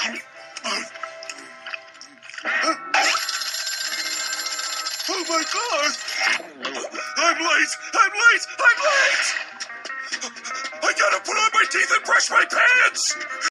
Oh my God! I'm late! I'm late! I'm late! I gotta put on my teeth and brush my pants!